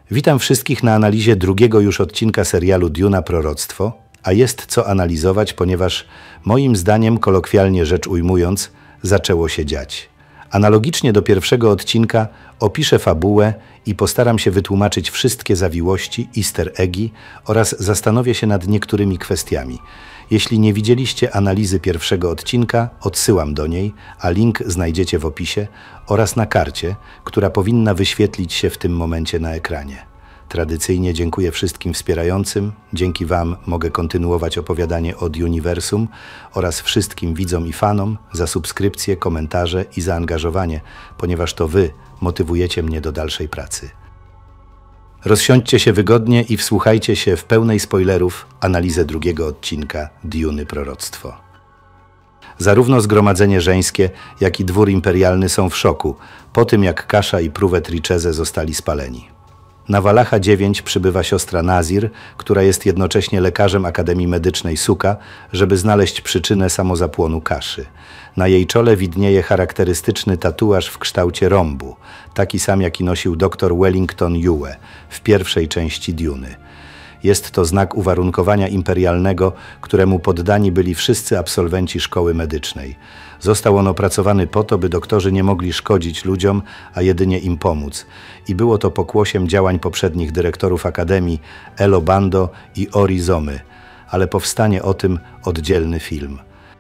Witam wszystkich na analizie drugiego już odcinka serialu Duna Proroctwo, a jest co analizować, ponieważ moim zdaniem, kolokwialnie rzecz ujmując, zaczęło się dziać. Analogicznie do pierwszego odcinka opiszę fabułę i postaram się wytłumaczyć wszystkie zawiłości, easter eggi oraz zastanowię się nad niektórymi kwestiami. Jeśli nie widzieliście analizy pierwszego odcinka, odsyłam do niej, a link znajdziecie w opisie oraz na karcie, która powinna wyświetlić się w tym momencie na ekranie. Tradycyjnie dziękuję wszystkim wspierającym. Dzięki Wam mogę kontynuować opowiadanie o Duniversum oraz wszystkim widzom i fanom za subskrypcje, komentarze i zaangażowanie, ponieważ to Wy motywujecie mnie do dalszej pracy. Rozsiądźcie się wygodnie i wsłuchajcie się w pełnej spoilerów analizę drugiego odcinka Duny Proroctwo. Zarówno zgromadzenie żeńskie, jak i dwór imperialny są w szoku po tym, jak Kasha i Pruvet Richeze zostali spaleni. Na Valacha 9 przybywa siostra Nazir, która jest jednocześnie lekarzem Akademii Medycznej Suka, żeby znaleźć przyczynę samozapłonu Kaszy. Na jej czole widnieje charakterystyczny tatuaż w kształcie rąbu, taki sam jaki nosił dr Wellington Yue w pierwszej części Duny. Jest to znak uwarunkowania imperialnego, któremu poddani byli wszyscy absolwenci szkoły medycznej. Został on opracowany po to, by doktorzy nie mogli szkodzić ludziom, a jedynie im pomóc. I było to pokłosiem działań poprzednich dyrektorów Akademii Elo Bando i Ori Zomy, ale powstanie o tym oddzielny film.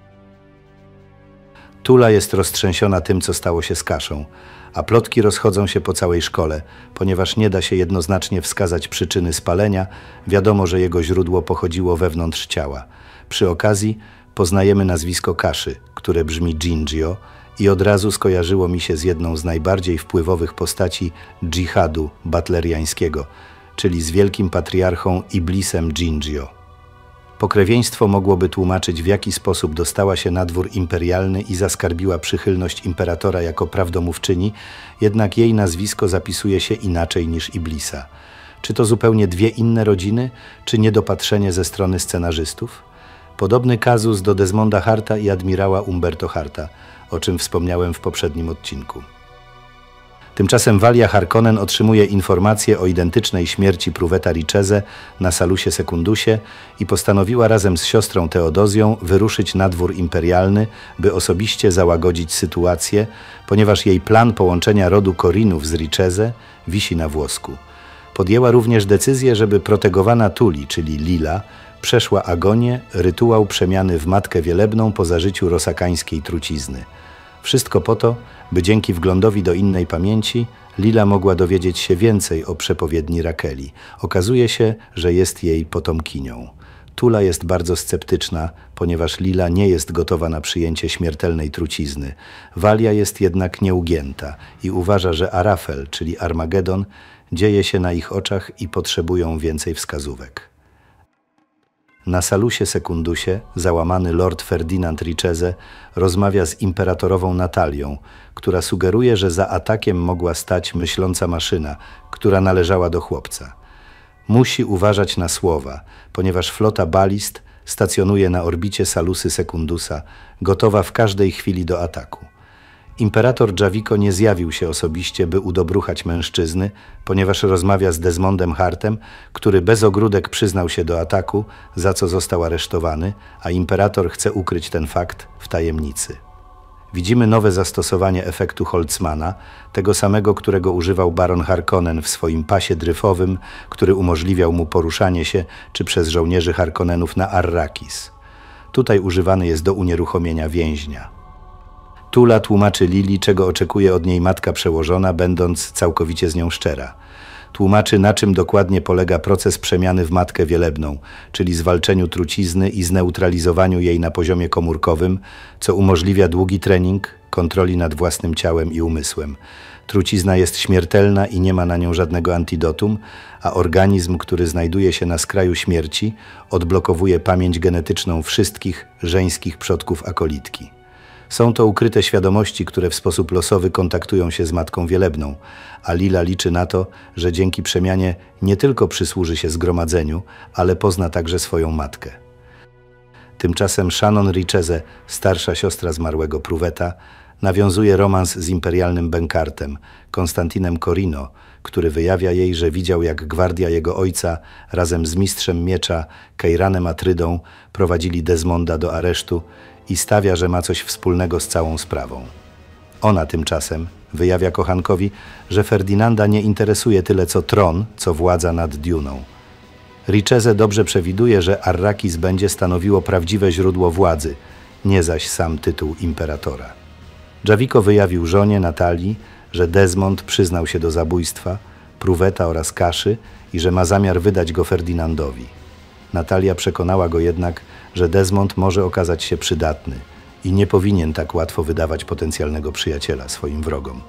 Tula jest roztrzęsiona tym, co stało się z Kaszą, a plotki rozchodzą się po całej szkole, ponieważ nie da się jednoznacznie wskazać przyczyny spalenia. Wiadomo, że jego źródło pochodziło wewnątrz ciała. Przy okazji poznajemy nazwisko Kaszy, które brzmi Jinjio i od razu skojarzyło mi się z jedną z najbardziej wpływowych postaci dżihadu butleriańskiego, czyli z wielkim patriarchą Iblisem Jinjio. Pokrewieństwo mogłoby tłumaczyć, w jaki sposób dostała się na dwór imperialny i zaskarbiła przychylność imperatora jako prawdomówczyni, jednak jej nazwisko zapisuje się inaczej niż Iblisa. Czy to zupełnie dwie inne rodziny, czy niedopatrzenie ze strony scenarzystów? Podobny kazus do Desmonda Harta i admirała Umberto Harta, o czym wspomniałem w poprzednim odcinku. Tymczasem Valia Harkonnen otrzymuje informację o identycznej śmierci Pruveta Richeze na Salusie Secundusie i postanowiła razem z siostrą Theodozją wyruszyć na dwór imperialny, by osobiście załagodzić sytuację, ponieważ jej plan połączenia rodu Corrinów z Richeze wisi na włosku. Podjęła również decyzję, żeby protegowana Tuli, czyli Lila, przeszła agonię, rytuał przemiany w Matkę Wielebną po zażyciu rosakańskiej trucizny. Wszystko po to, by dzięki wglądowi do innej pamięci Lila mogła dowiedzieć się więcej o przepowiedni Rakeli. Okazuje się, że jest jej potomkinią. Tula jest bardzo sceptyczna, ponieważ Lila nie jest gotowa na przyjęcie śmiertelnej trucizny. Valia jest jednak nieugięta i uważa, że Arafel, czyli Armagedon, dzieje się na ich oczach i potrzebują więcej wskazówek. Na Salusie Secundusie załamany lord Ferdinand Richeze rozmawia z imperatorową Natalią, która sugeruje, że za atakiem mogła stać myśląca maszyna, która należała do chłopca. Musi uważać na słowa, ponieważ flota balist stacjonuje na orbicie Salusy Secundusa, gotowa w każdej chwili do ataku. Imperator Javico nie zjawił się osobiście, by udobruchać mężczyzny, ponieważ rozmawia z Desmondem Hartem, który bez ogródek przyznał się do ataku, za co został aresztowany, a imperator chce ukryć ten fakt w tajemnicy. Widzimy nowe zastosowanie efektu Holtzmana, tego samego, którego używał baron Harkonnen w swoim pasie dryfowym, który umożliwiał mu poruszanie się czy przez żołnierzy Harkonnenów na Arrakis. Tutaj używany jest do unieruchomienia więźnia. Tula tłumaczy Lili, czego oczekuje od niej matka przełożona, będąc całkowicie z nią szczera. Tłumaczy, na czym dokładnie polega proces przemiany w Matkę Wielebną, czyli zwalczeniu trucizny i zneutralizowaniu jej na poziomie komórkowym, co umożliwia długi trening, kontroli nad własnym ciałem i umysłem. Trucizna jest śmiertelna i nie ma na nią żadnego antidotum, a organizm, który znajduje się na skraju śmierci, odblokowuje pamięć genetyczną wszystkich żeńskich przodków akolitki. Są to ukryte świadomości, które w sposób losowy kontaktują się z Matką Wielebną, a Lila liczy na to, że dzięki przemianie nie tylko przysłuży się zgromadzeniu, ale pozna także swoją matkę. Tymczasem Shannon Richeze, starsza siostra zmarłego Pruveta, Nawiązuje romans z imperialnym bękartem, Konstantinem Corino, który wyjawia jej, że widział, jak gwardia jego ojca razem z mistrzem miecza Keiranem Atrydą prowadzili Desmonda do aresztu i stawia, że ma coś wspólnego z całą sprawą. Ona tymczasem wyjawia kochankowi, że Ferdynanda nie interesuje tyle co tron, co władza nad Duną. Richeze dobrze przewiduje, że Arrakis będzie stanowiło prawdziwe źródło władzy, nie zaś sam tytuł imperatora. Javico wyjawił żonie Natalii, że Desmond przyznał się do zabójstwa, Pruveta oraz Kaszy i że ma zamiar wydać go Ferdynandowi. Natalia przekonała go jednak, że Desmond może okazać się przydatny i nie powinien tak łatwo wydawać potencjalnego przyjaciela swoim wrogom.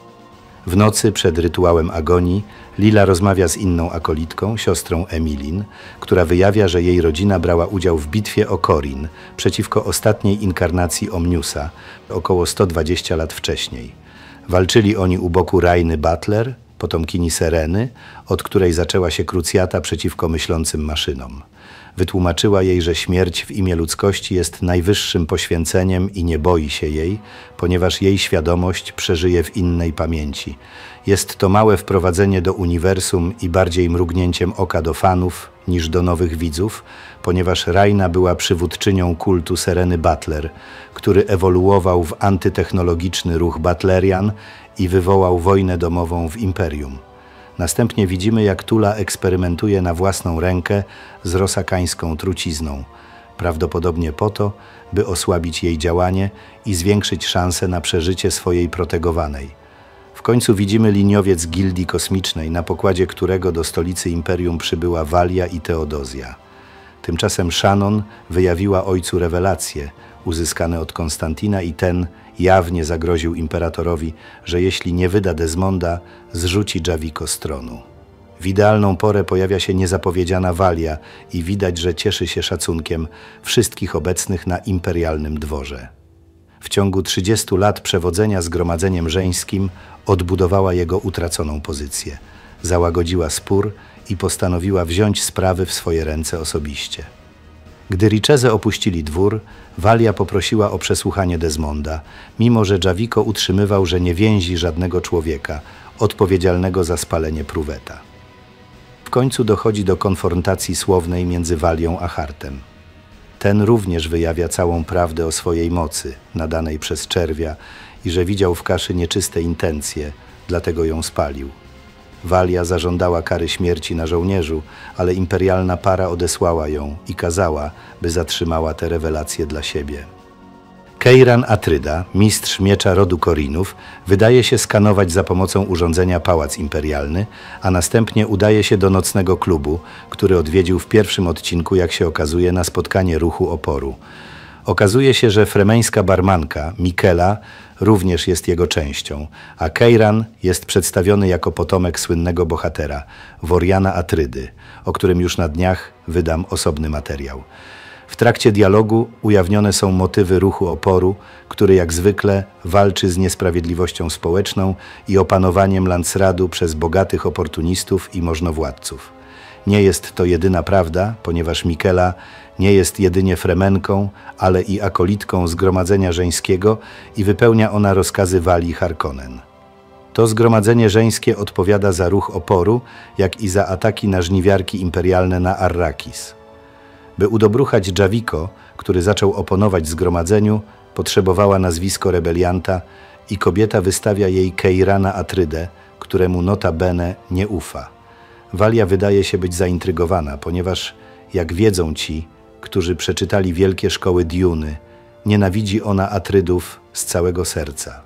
W nocy przed rytuałem agonii Lila rozmawia z inną akolitką, siostrą Emilin, która wyjawia, że jej rodzina brała udział w bitwie o Corin przeciwko ostatniej inkarnacji Omniusa około 120 lat wcześniej. Walczyli oni u boku Rainy Butler, potomkini Sereny, od której zaczęła się krucjata przeciwko myślącym maszynom. Wytłumaczyła jej, że śmierć w imię ludzkości jest najwyższym poświęceniem i nie boi się jej, ponieważ jej świadomość przeżyje w innej pamięci. Jest to małe wprowadzenie do uniwersum i bardziej mrugnięciem oka do fanów niż do nowych widzów, ponieważ Raina była przywódczynią kultu Sereny Butler, który ewoluował w antytechnologiczny ruch Butlerian i wywołał wojnę domową w Imperium. Następnie widzimy, jak Tula eksperymentuje na własną rękę z rosakańską trucizną, prawdopodobnie po to, by osłabić jej działanie i zwiększyć szanse na przeżycie swojej protegowanej. W końcu widzimy liniowiec Gildii Kosmicznej, na pokładzie którego do stolicy Imperium przybyła Walia i Teodozja. Tymczasem Shannon wyjawiła ojcu rewelacje uzyskane od Konstantina i ten jawnie zagroził imperatorowi, że jeśli nie wyda Desmonda, zrzuci Javico z tronu. W idealną porę pojawia się niezapowiedziana Walia i widać, że cieszy się szacunkiem wszystkich obecnych na imperialnym dworze. W ciągu 30 lat przewodzenia zgromadzeniem żeńskim odbudowała jego utraconą pozycję, załagodziła spór i postanowiła wziąć sprawy w swoje ręce osobiście. Gdy Richeze opuścili dwór, Walia poprosiła o przesłuchanie Desmonda, mimo że Javico utrzymywał, że nie więzi żadnego człowieka odpowiedzialnego za spalenie Pruveta. W końcu dochodzi do konfrontacji słownej między Walią a Hartem. Ten również wyjawia całą prawdę o swojej mocy, nadanej przez czerwia, i że widział w Kaszy nieczyste intencje, dlatego ją spalił. Walia zażądała kary śmierci na żołnierzu, ale imperialna para odesłała ją i kazała, by zatrzymała te rewelacje dla siebie. Keiran Atryda, mistrz miecza rodu Corinów, wydaje się skanować za pomocą urządzenia pałac imperialny, a następnie udaje się do nocnego klubu, który odwiedził w pierwszym odcinku, jak się okazuje, na spotkanie ruchu oporu. Okazuje się, że fremeńska barmanka, Mikela, również jest jego częścią, a Keiran jest przedstawiony jako potomek słynnego bohatera, Woriana Atrydy, o którym już na dniach wydam osobny materiał. W trakcie dialogu ujawnione są motywy ruchu oporu, który jak zwykle walczy z niesprawiedliwością społeczną i opanowaniem Landsradu przez bogatych oportunistów i możnowładców. Nie jest to jedyna prawda, ponieważ Mikela nie jest jedynie fremenką, ale i akolitką zgromadzenia żeńskiego i wypełnia ona rozkazy Walii Harkonnen. To zgromadzenie żeńskie odpowiada za ruch oporu, jak i za ataki na żniwiarki imperialne na Arrakis. By udobruchać Javico, który zaczął oponować zgromadzeniu, potrzebowała nazwisko rebelianta i kobieta wystawia jej Keirana Atrydę, któremu notabene nie ufa. Walia wydaje się być zaintrygowana, ponieważ, jak wiedzą ci, którzy przeczytali wielkie szkoły Duny, nienawidzi ona Atrydów z całego serca.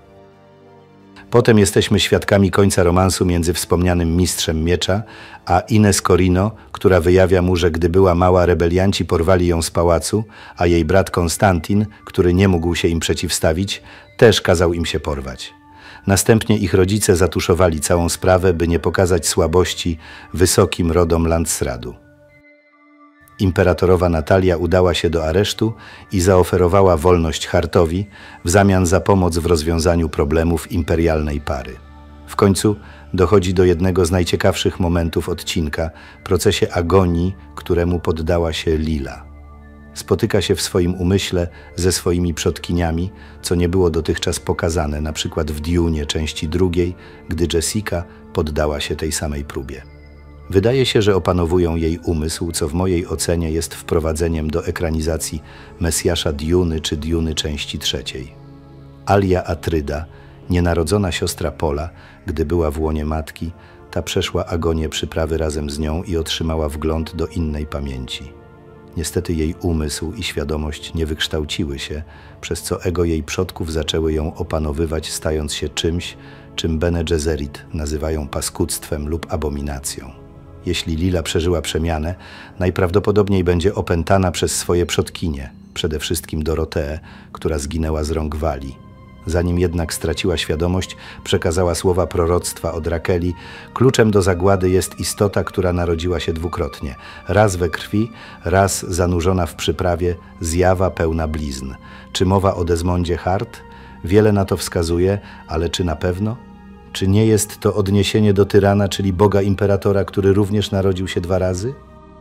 Potem jesteśmy świadkami końca romansu między wspomnianym mistrzem miecza a Ines Corino, która wyjawia mu, że gdy była mała, rebelianci porwali ją z pałacu, a jej brat Konstantin, który nie mógł się im przeciwstawić, też kazał im się porwać. Następnie ich rodzice zatuszowali całą sprawę, by nie pokazać słabości wysokim rodom Landsradu. Imperatorowa Natalia udała się do aresztu i zaoferowała wolność Hartowi w zamian za pomoc w rozwiązaniu problemów imperialnej pary. W końcu dochodzi do jednego z najciekawszych momentów odcinka, procesie agonii, któremu poddała się Lila. Spotyka się w swoim umyśle ze swoimi przodkiniami, co nie było dotychczas pokazane, na przykład w Dune części drugiej, gdy Jessica poddała się tej samej próbie. Wydaje się, że opanowują jej umysł, co w mojej ocenie jest wprowadzeniem do ekranizacji Mesjasza Duny czy Duny części trzeciej. Alia Atryda, nienarodzona siostra Pola, gdy była w łonie matki, ta przeszła agonię przyprawy razem z nią i otrzymała wgląd do innej pamięci. Niestety jej umysł i świadomość nie wykształciły się, przez co ego jej przodków zaczęły ją opanowywać, stając się czymś, czym Bene Gesserit nazywają paskudztwem lub abominacją. Jeśli Lila przeżyła przemianę, najprawdopodobniej będzie opętana przez swoje przodkinie, przede wszystkim Doroteę, która zginęła z rąk Wali. Zanim jednak straciła świadomość, przekazała słowa proroctwa od Rakeli. Kluczem do zagłady jest istota, która narodziła się dwukrotnie. Raz we krwi, raz zanurzona w przyprawie, zjawa pełna blizn. Czy mowa o Desmondzie Hart? Wiele na to wskazuje, ale czy na pewno? Czy nie jest to odniesienie do tyrana, czyli boga imperatora, który również narodził się 2 razy?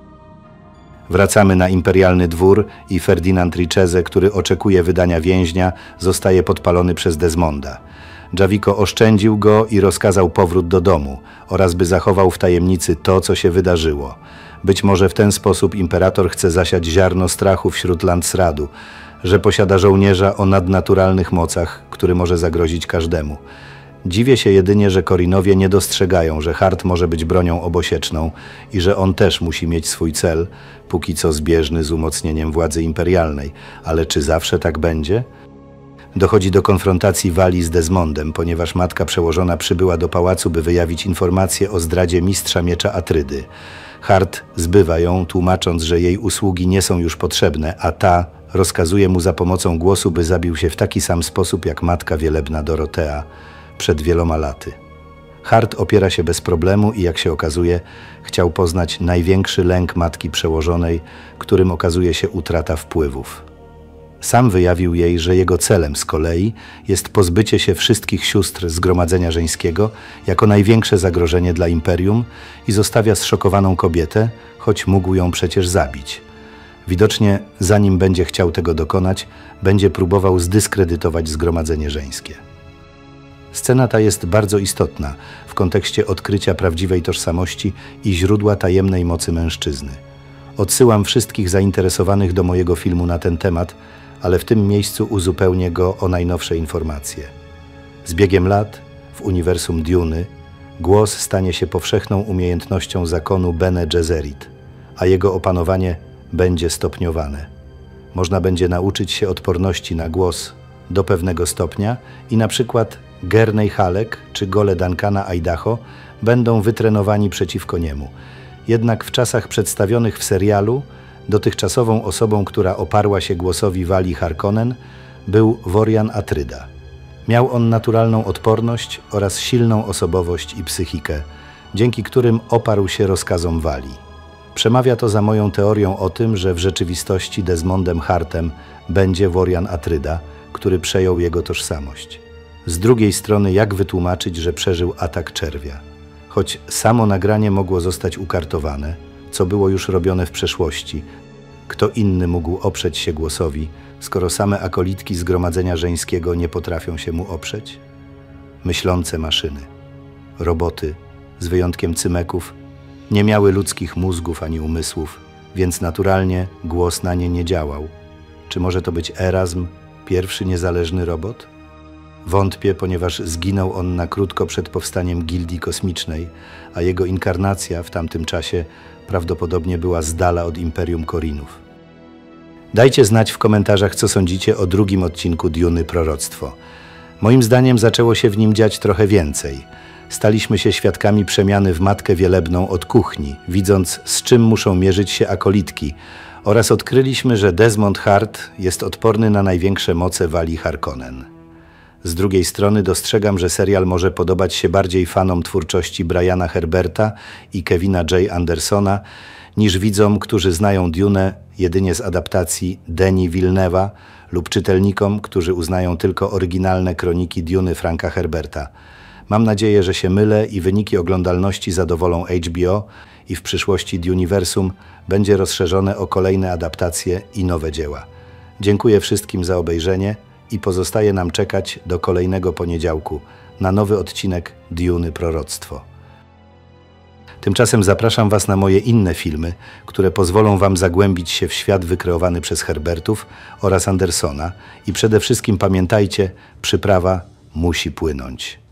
Wracamy na imperialny dwór i Ferdinand Richeze, który oczekuje wydania więźnia, zostaje podpalony przez Desmonda. Javico oszczędził go i rozkazał powrót do domu oraz by zachował w tajemnicy to, co się wydarzyło. Być może w ten sposób imperator chce zasiać ziarno strachu wśród Landsradu, że posiada żołnierza o nadnaturalnych mocach, który może zagrozić każdemu. Dziwię się jedynie, że Corinowie nie dostrzegają, że Hart może być bronią obosieczną i że on też musi mieć swój cel, póki co zbieżny z umocnieniem władzy imperialnej. Ale czy zawsze tak będzie? Dochodzi do konfrontacji Wali z Desmondem, ponieważ matka przełożona przybyła do pałacu, by wyjawić informację o zdradzie mistrza miecza Atrydy. Hart zbywa ją, tłumacząc, że jej usługi nie są już potrzebne, a ta rozkazuje mu za pomocą głosu, by zabił się w taki sam sposób jak matka wielebna Dorotea przed wieloma laty. Hart opiera się bez problemu i, jak się okazuje, chciał poznać największy lęk matki przełożonej, którym okazuje się utrata wpływów. Sam wyjawił jej, że jego celem z kolei jest pozbycie się wszystkich sióstr Zgromadzenia Żeńskiego jako największe zagrożenie dla imperium i zostawia zszokowaną kobietę, choć mógł ją przecież zabić. Widocznie, zanim będzie chciał tego dokonać, będzie próbował zdyskredytować Zgromadzenie Żeńskie. Scena ta jest bardzo istotna w kontekście odkrycia prawdziwej tożsamości i źródła tajemnej mocy mężczyzny. Odsyłam wszystkich zainteresowanych do mojego filmu na ten temat, ale w tym miejscu uzupełnię go o najnowsze informacje. Z biegiem lat, w uniwersum Duny, głos stanie się powszechną umiejętnością zakonu Bene Gesserit, a jego opanowanie będzie stopniowane. Można będzie nauczyć się odporności na głos do pewnego stopnia i na przykład Gurney Halleck czy Gole Duncana Idaho będą wytrenowani przeciwko niemu. Jednak w czasach przedstawionych w serialu dotychczasową osobą, która oparła się głosowi Wali Harkonnen, był Worian Atryda. Miał on naturalną odporność oraz silną osobowość i psychikę, dzięki którym oparł się rozkazom Wali. Przemawia to za moją teorią o tym, że w rzeczywistości Desmondem Hartem będzie Worian Atryda, który przejął jego tożsamość. Z drugiej strony, jak wytłumaczyć, że przeżył atak czerwia? Choć samo nagranie mogło zostać ukartowane, co było już robione w przeszłości, kto inny mógł oprzeć się głosowi, skoro same akolitki Zgromadzenia Żeńskiego nie potrafią się mu oprzeć? Myślące maszyny, roboty, z wyjątkiem cymeków, nie miały ludzkich mózgów ani umysłów, więc naturalnie głos na nie nie działał. Czy może to być Erasm, pierwszy niezależny robot? Wątpię, ponieważ zginął on na krótko przed powstaniem Gildii Kosmicznej, a jego inkarnacja w tamtym czasie prawdopodobnie była z dala od Imperium Corinów. Dajcie znać w komentarzach, co sądzicie o drugim odcinku Duny Proroctwo. Moim zdaniem zaczęło się w nim dziać trochę więcej. Staliśmy się świadkami przemiany w Matkę Wielebną od kuchni, widząc, z czym muszą mierzyć się akolitki, oraz odkryliśmy, że Desmond Hart jest odporny na największe moce Wali Harkonnen. Z drugiej strony dostrzegam, że serial może podobać się bardziej fanom twórczości Briana Herberta i Kevina J. Andersona niż widzom, którzy znają Dunę jedynie z adaptacji Denis Villeneuve'a lub czytelnikom, którzy uznają tylko oryginalne kroniki Duny Franka Herberta. Mam nadzieję, że się mylę i wyniki oglądalności zadowolą HBO i w przyszłości Duniversum będzie rozszerzone o kolejne adaptacje i nowe dzieła. Dziękuję wszystkim za obejrzenie i pozostaje nam czekać do kolejnego poniedziałku na nowy odcinek Duny Proroctwo. Tymczasem zapraszam Was na moje inne filmy, które pozwolą Wam zagłębić się w świat wykreowany przez Herbertów oraz Andersona i przede wszystkim pamiętajcie, przyprawa musi płynąć.